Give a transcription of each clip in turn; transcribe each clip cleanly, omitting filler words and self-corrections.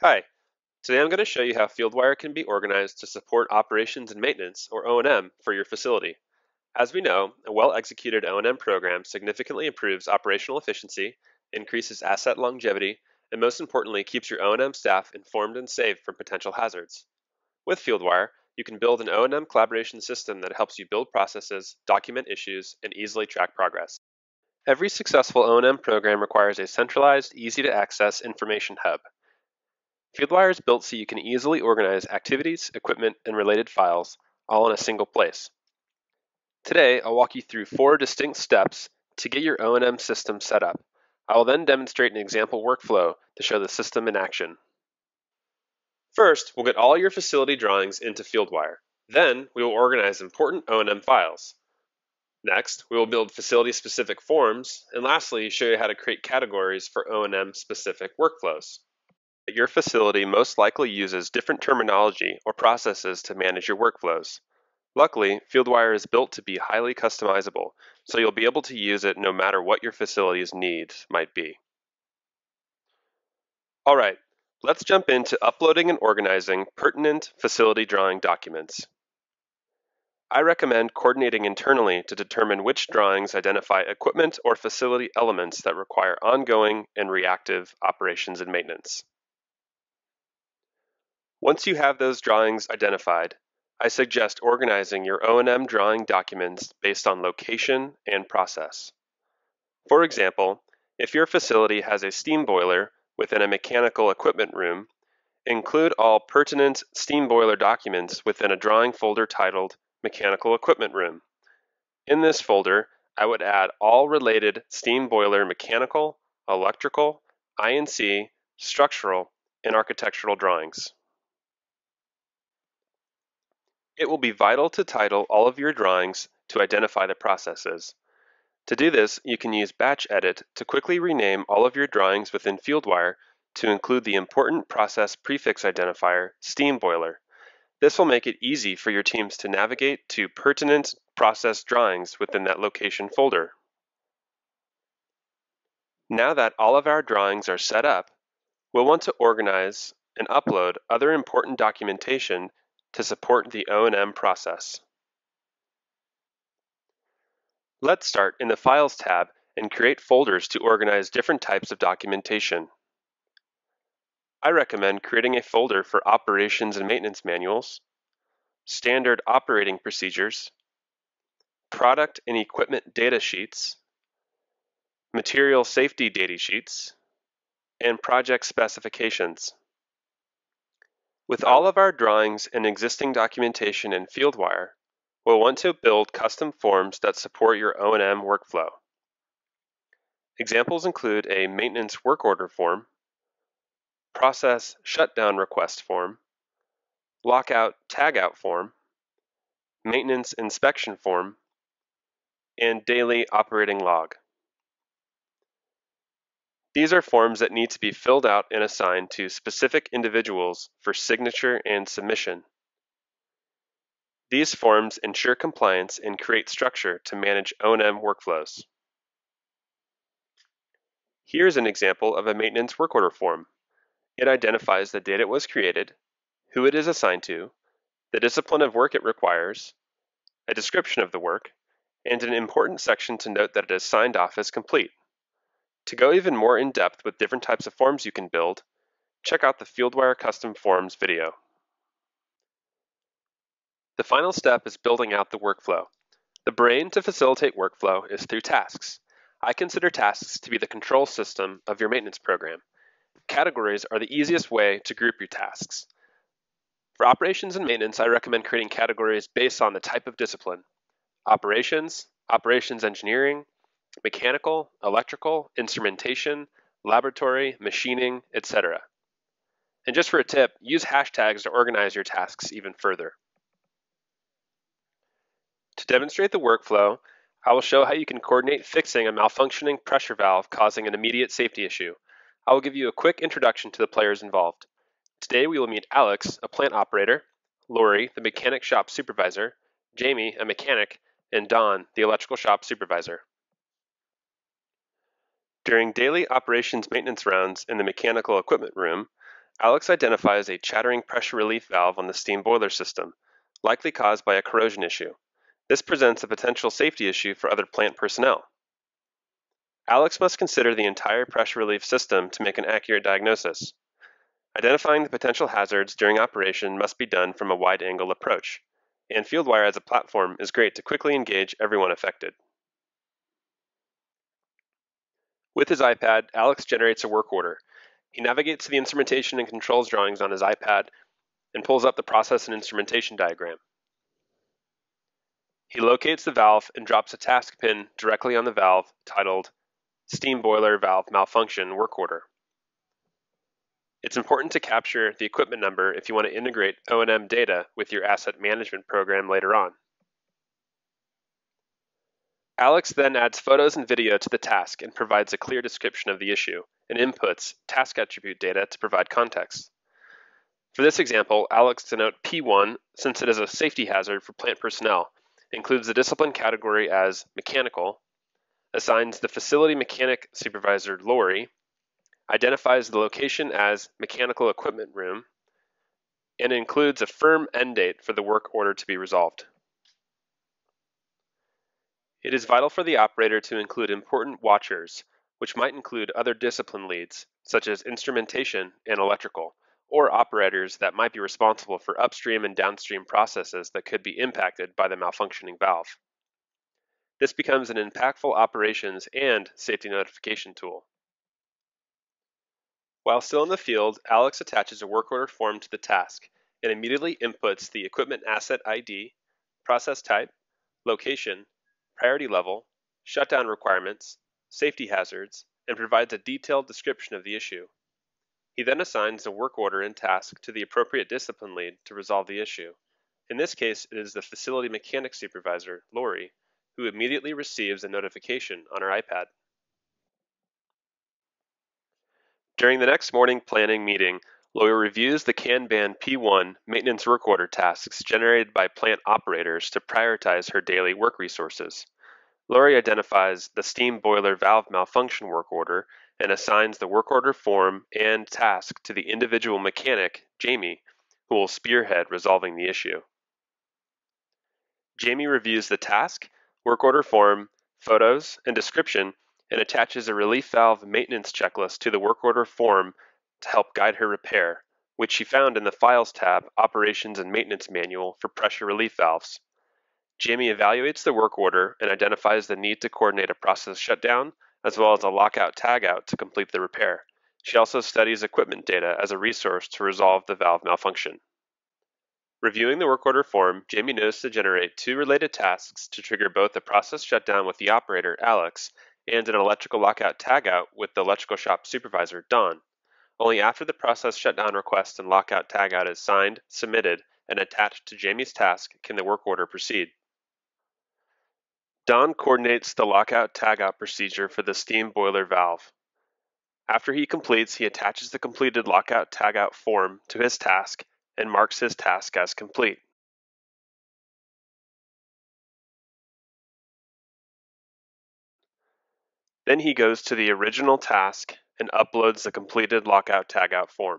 Hi, today I'm going to show you how Fieldwire can be organized to support operations and maintenance, or O&M, for your facility. As we know, a well-executed O&M program significantly improves operational efficiency, increases asset longevity, and most importantly, keeps your O&M staff informed and safe from potential hazards. With Fieldwire, you can build an O&M collaboration system that helps you build processes, document issues, and easily track progress. Every successful O&M program requires a centralized, easy-to-access information hub. Fieldwire is built so you can easily organize activities, equipment, and related files all in a single place. Today, I'll walk you through 4 distinct steps to get your O&M system set up. I will then demonstrate an example workflow to show the system in action. First, we'll get all your facility drawings into Fieldwire. Then, we will organize important O&M files. Next, we will build facility-specific forms, and lastly, show you how to create categories for O&M-specific workflows. Your facility most likely uses different terminology or processes to manage your workflows. Luckily, Fieldwire is built to be highly customizable, so you'll be able to use it no matter what your facility's needs might be. All right, let's jump into uploading and organizing pertinent facility drawing documents. I recommend coordinating internally to determine which drawings identify equipment or facility elements that require ongoing and reactive operations and maintenance. Once you have those drawings identified, I suggest organizing your O&M drawing documents based on location and process. For example, if your facility has a steam boiler within a mechanical equipment room, include all pertinent steam boiler documents within a drawing folder titled Mechanical Equipment Room. In this folder, I would add all related steam boiler mechanical, electrical, I&C, structural, and architectural drawings. It will be vital to title all of your drawings to identify the processes. To do this, you can use Batch Edit to quickly rename all of your drawings within Fieldwire to include the important process prefix identifier, steam boiler. This will make it easy for your teams to navigate to pertinent process drawings within that location folder. Now that all of our drawings are set up, we'll want to organize and upload other important documentation to support the O&M process. Let's start in the Files tab and create folders to organize different types of documentation. I recommend creating a folder for operations and maintenance manuals, standard operating procedures, product and equipment data sheets, material safety data sheets, and project specifications. With all of our drawings and existing documentation in Fieldwire, we'll want to build custom forms that support your O&M workflow. Examples include a maintenance work order form, process shutdown request form, lockout tagout form, maintenance inspection form, and daily operating log. These are forms that need to be filled out and assigned to specific individuals for signature and submission. These forms ensure compliance and create structure to manage O&M workflows. Here's an example of a maintenance work order form. It identifies the date it was created, who it is assigned to, the discipline of work it requires, a description of the work, and an important section to note that it is signed off as complete. To go even more in depth with different types of forms you can build, check out the Fieldwire Custom Forms video. The final step is building out the workflow. The brain to facilitate workflow is through tasks. I consider tasks to be the control system of your maintenance program. Categories are the easiest way to group your tasks. For operations and maintenance, I recommend creating categories based on the type of discipline: operations, operations engineering, mechanical, electrical, instrumentation, laboratory, machining, etc. And just for a tip, use hashtags to organize your tasks even further. To demonstrate the workflow, I will show how you can coordinate fixing a malfunctioning pressure valve causing an immediate safety issue. I will give you a quick introduction to the players involved. Today we will meet Alex, a plant operator, Lori, the mechanic shop supervisor, Jamie, a mechanic, and Don, the electrical shop supervisor. During daily operations maintenance rounds in the mechanical equipment room, Alex identifies a chattering pressure relief valve on the steam boiler system, likely caused by a corrosion issue. This presents a potential safety issue for other plant personnel. Alex must consider the entire pressure relief system to make an accurate diagnosis. Identifying the potential hazards during operation must be done from a wide-angle approach, and Fieldwire as a platform is great to quickly engage everyone affected. With his iPad, Alex generates a work order. He navigates to the instrumentation and controls drawings on his iPad and pulls up the process and instrumentation diagram. He locates the valve and drops a task pin directly on the valve titled Steam Boiler Valve Malfunction Work Order. It's important to capture the equipment number if you want to integrate O&M data with your asset management program later on. Alex then adds photos and video to the task and provides a clear description of the issue and inputs task attribute data to provide context. For this example, Alex denotes P1, since it is a safety hazard for plant personnel, includes the discipline category as mechanical, assigns the facility mechanic supervisor Lori, identifies the location as mechanical equipment room, and includes a firm end date for the work order to be resolved. It is vital for the operator to include important watchers, which might include other discipline leads, such as instrumentation and electrical, or operators that might be responsible for upstream and downstream processes that could be impacted by the malfunctioning valve. This becomes an impactful operations and safety notification tool. While still in the field, Alex attaches a work order form to the task and immediately inputs the equipment asset ID, process type, location, priority level, shutdown requirements, safety hazards, and provides a detailed description of the issue. He then assigns the work order and task to the appropriate discipline lead to resolve the issue. In this case, it is the facility mechanic supervisor, Lori, who immediately receives a notification on her iPad. During the next morning planning meeting, Lori reviews the Kanban P1 maintenance work order tasks generated by plant operators to prioritize her daily work resources. Lori identifies the steam boiler valve malfunction work order and assigns the work order form and task to the individual mechanic, Jamie, who will spearhead resolving the issue. Jamie reviews the task, work order form, photos, and description, and attaches a relief valve maintenance checklist to the work order form to help guide her repair, which she found in the Files tab, Operations and Maintenance Manual for pressure relief valves. Jamie evaluates the work order and identifies the need to coordinate a process shutdown as well as a lockout-tagout to complete the repair. She also studies equipment data as a resource to resolve the valve malfunction. Reviewing the work order form, Jamie knows to generate two related tasks to trigger both a process shutdown with the operator, Alex, and an electrical lockout-tagout with the electrical shop supervisor, Don. Only after the process shutdown request and lockout-tagout is signed, submitted, and attached to Jamie's task can the work order proceed. Don coordinates the lockout-tagout procedure for the steam boiler valve. After he completes, he attaches the completed lockout-tagout form to his task and marks his task as complete. Then he goes to the original task and uploads the completed lockout-tagout form.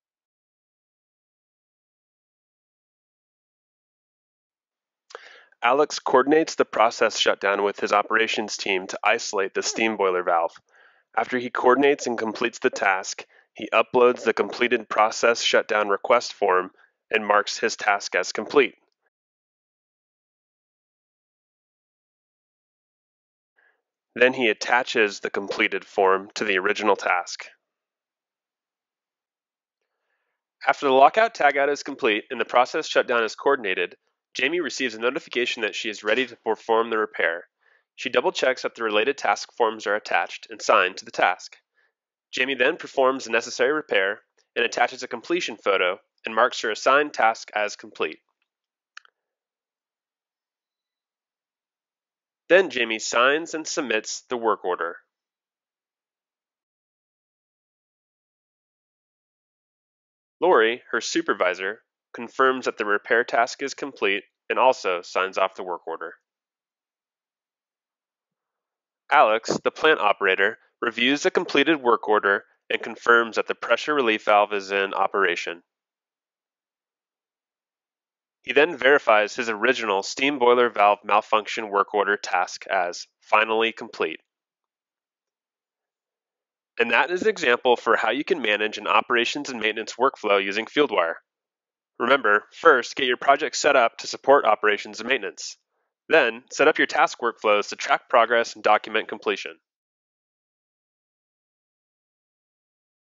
Alex coordinates the process shutdown with his operations team to isolate the steam boiler valve. After he coordinates and completes the task, he uploads the completed process shutdown request form and marks his task as complete. Then he attaches the completed form to the original task. After the lockout-tagout is complete and the process shutdown is coordinated, Jamie receives a notification that she is ready to perform the repair. She double-checks that the related task forms are attached and signed to the task. Jamie then performs the necessary repair and attaches a completion photo and marks her assigned task as complete. Then Jamie signs and submits the work order. Lori, her supervisor, confirms that the repair task is complete and also signs off the work order. Alex, the plant operator, reviews the completed work order and confirms that the pressure relief valve is in operation. He then verifies his original steam boiler valve malfunction work order task as finally complete. And that is an example for how you can manage an operations and maintenance workflow using Fieldwire. Remember, first get your project set up to support operations and maintenance. Then set up your task workflows to track progress and document completion.